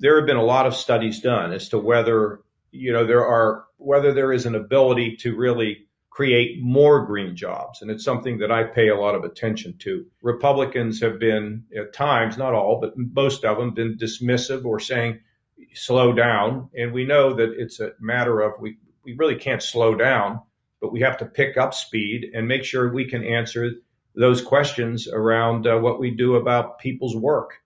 there have been a lot of studies done as to whether, whether there is an ability to really create more green jobs. And it's something that I pay a lot of attention to. Republicans have been at times, not all, but most of them, been dismissive or saying, slow down. And we know that it's a matter of we really can't slow down, but we have to pick up speed and make sure we can answer those questions around what we do about people's work.